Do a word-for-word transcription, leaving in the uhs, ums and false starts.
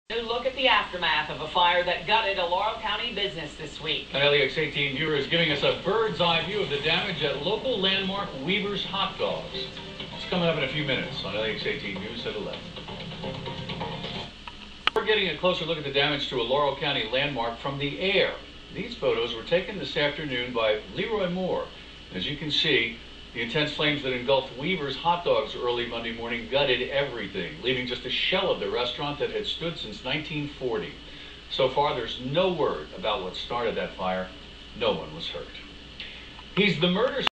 New look at the aftermath of a fire that gutted a Laurel County business this week. An L E X eighteen viewer is giving us a bird's eye view of the damage at local landmark Weaver's Hot Dogs. It's coming up in a few minutes on L E X eighteen News at eleven. We're getting a closer look at the damage to a Laurel County landmark from the air. These photos were taken this afternoon by Leroy Moore. As you can see, the intense flames that engulfed Weaver's Hot Dogs early Monday morning gutted everything, leaving just a shell of the restaurant that had stood since nineteen forty. So far, there's no word about what started that fire. No one was hurt. He's the murder